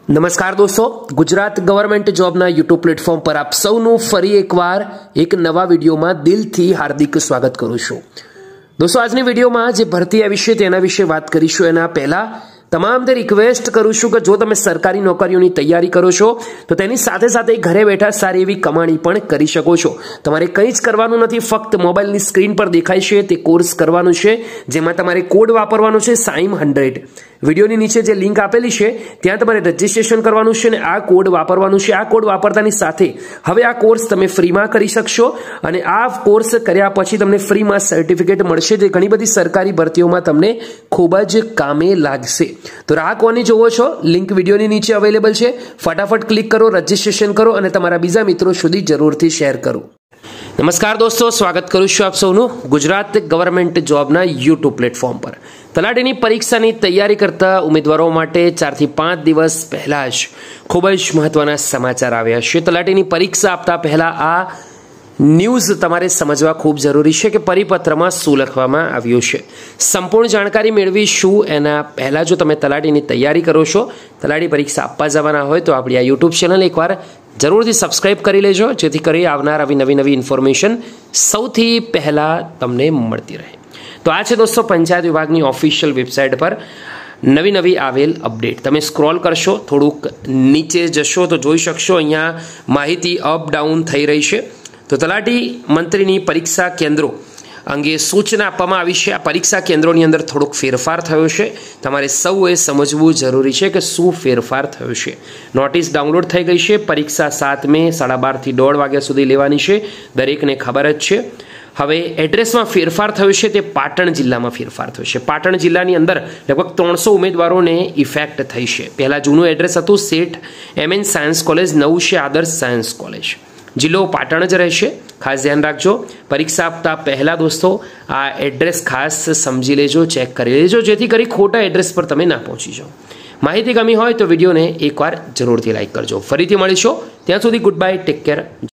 नमस्कार दोस्तों, गुजरात गवर्नमेंट जॉबना यूट्यूब प्लेटफॉर्म पर आप सौનું ફરી એકવાર એક નવા વિડીયોમાં દિલથી હાર્દિક સ્વાગત કરું છું। दोस्तों આજની વિડીયોમાં જે ભરતી આવી છે તેના વિશે વાત કરીશું। એના પહેલા તમામને રિક્વેસ્ટ કરું છું કે જો તમે સરકારી નોકરીઓની તૈયારી કરો છો તો તેની સાથે સાથે ઘરે બેઠા સારી એવી કમાણી પણ કરી શકો છો। તમારે કંઈ જ કરવાનું નથી, ફક્ત મોબાઈલની સ્ક્રીન પર દેખાય છે તે કોર્સ કરવાનું છે, જેમાં તમારે કોડ વાપરવાનો છે SIME100। વિડીયોની નીચે જે લિંક આપેલી છે ત્યાં તમારે રજીસ્ટ્રેશન કરવાનું છે અને આ કોડ વાપરવાનું છે। આ કોડ વાપરતાની સાથે હવે આ કોર્સ તમે ફ્રીમાં કરી શકશો અને આ કોર્સ કર્યા પછી તમને ફ્રીમાં સર્ટિફિકેટ મળશે, જે ઘણી બધી સરકારી ભરતીઓમાં તમને ખૂબ જ કામે લાગશે। तो राह कोनी जोवो छो, लिंक विडियोनी नीचे अवेलेबल है। फटाफट क्लिक करो, रजिस्ट्रेशन करो और तमारा बीजा मित्रों सुधी जरूरथी शेर करो। नमस्कार दोस्तों, स्वागत करूं छुं आप सौनु गुजरात गवर्नमेंट जॉबना यूट्यूब प्लेटफॉर्म पर। तलाटीनी परीक्षानी तैयारी करता उम्मीदवारों माटे 4 થી 5 दिवस पहला ज खूब ज महत्वना समाचार आव्या छे। तलाटीनी परीक्षा आपता पहला आ न्यूज तमारे समझवा खूब जरूरी है कि परिपत्र में शू लखवामां आव्युं छे। संपूर्ण जानकारी मेळवीशुं एना पहला जो तमे तलाटीनी तैयारी करो छो, तलाटी परीक्षा आपवा जवाना होय तो आपणी आ यूट्यूब चेनल एकवार जरूरथी सब्सक्राइब करी लेजो, जेथी करी आवनार आवी नवी नवी इन्फॉर्मेशन सौथी पहला तमने मळती रहे। तो आ छे दोस्तों पंचायत विभागनी ऑफिशियल वेबसाइट पर नवी नवी आवेल अपडेट। तमे स्क्रॉल करशो, थोड़ुंक नीचे जशो तो जोई शकशो अहींया माहिती अप डाउन थई रही छे। तो तलाटी मंत्रीनी परीक्षा केन्द्रों अंगे सूचना आपवामां आवी छे। आ परीक्षा केन्द्रोनी अंदर थोड़ोक फेरफार थयो छे, तमारे सौए समझवुं जरूरी छे कि शुं फेरफार थयो छे। नोटिस डाउनलॉड थई गई छे। परीक्षा 7 મે 12:30 થી 1:30 वाग्या सुधी लेवानी छे, दरेकने खबर ज छे। हवे एड्रेस में फेरफार थयो छे, ते पाटण जिल्ला में फेरफार थयो छे। पाटण जिल्लानी अंदर लगभग 300 उम्मीदवारोने इफेक्ट थई छे। पहला जूનું एड्रेस हतुं सेठ MN सायन्स कॉलेज, नवुं छे आदर्श सायन्स कॉलेज। जिल्लो पाटण ज रहेशे, खास ध्यान राखजो। परीक्षा आपता पहला दोस्तों आ एड्रेस खास समझी लेजो, चेक करी लेजो, जेथी करी खोटा एड्रेस पर तमे ना पहोंची जाओ। माहिती गमी होय तो विडियोने एकवार जरूरथी लाइक करजो। फरीथी मळीशुं, त्यां सुधी गुड बाय, टेक केयर।